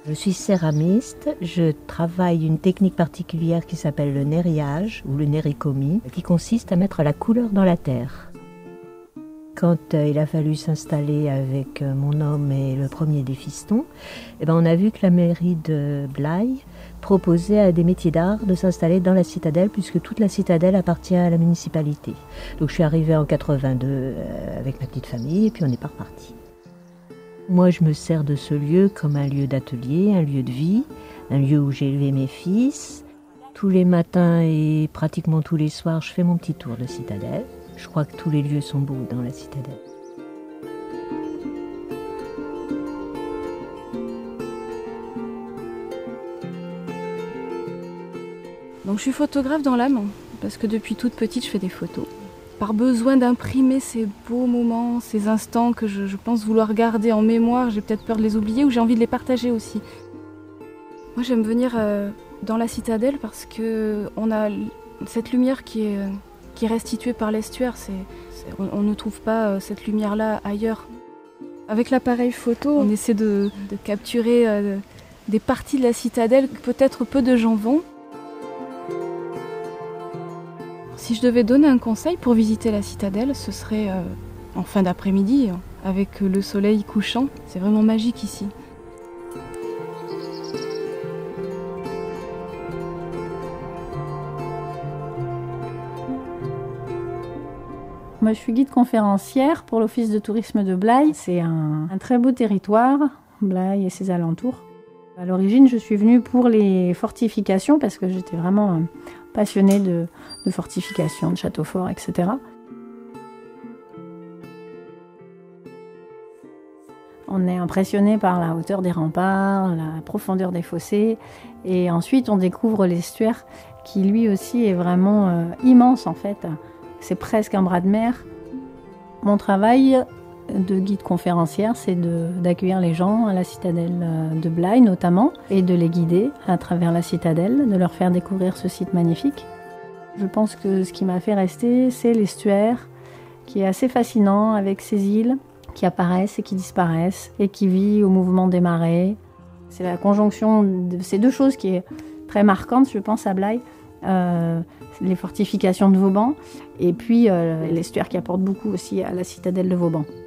Je suis céramiste, je travaille une technique particulière qui s'appelle le nériage ou le néricomie, qui consiste à mettre la couleur dans la terre. Quand il a fallu s'installer avec mon homme et le premier des fistons, on a vu que la mairie de Blaye proposait à des métiers d'art de s'installer dans la citadelle, puisque toute la citadelle appartient à la municipalité. Donc je suis arrivée en 82 avec ma petite famille et puis on n'est pas reparti. Moi, je me sers de ce lieu comme un lieu d'atelier, un lieu de vie, un lieu où j'ai élevé mes fils. Tous les matins et pratiquement tous les soirs, je fais mon petit tour de citadelle. Je crois que tous les lieux sont beaux dans la citadelle. Donc je suis photographe dans l'âme, parce que depuis toute petite, je fais des photos. Par besoin d'imprimer ces beaux moments, ces instants que je pense vouloir garder en mémoire, j'ai peut-être peur de les oublier ou j'ai envie de les partager aussi. Moi j'aime venir dans la citadelle parce qu'on a cette lumière qui est restituée par l'estuaire. On ne trouve pas cette lumière-là ailleurs. Avec l'appareil photo, on essaie de capturer des parties de la citadelle que peut-être peu de gens vont. Si je devais donner un conseil pour visiter la citadelle, ce serait en fin d'après-midi, avec le soleil couchant. C'est vraiment magique ici. Moi, je suis guide conférencière pour l'Office de tourisme de Blaye. C'est un très beau territoire, Blaye et ses alentours. À l'origine, je suis venue pour les fortifications parce que j'étais vraiment passionnée de fortifications, de châteaux forts, etc. On est impressionné par la hauteur des remparts, la profondeur des fossés. Et ensuite, on découvre l'estuaire qui, lui aussi, est vraiment immense, en fait. C'est presque un bras de mer. Mon travail de guide conférencière, c'est d'accueillir les gens à la citadelle de Blaye notamment et de les guider à travers la citadelle, de leur faire découvrir ce site magnifique. Je pense que ce qui m'a fait rester, c'est l'estuaire qui est assez fascinant avec ces îles qui apparaissent et qui disparaissent et qui vit au mouvement des marées. C'est la conjonction de ces deux choses qui est très marquante, je pense, à Blaye. Les fortifications de Vauban et puis l'estuaire qui apporte beaucoup aussi à la citadelle de Vauban.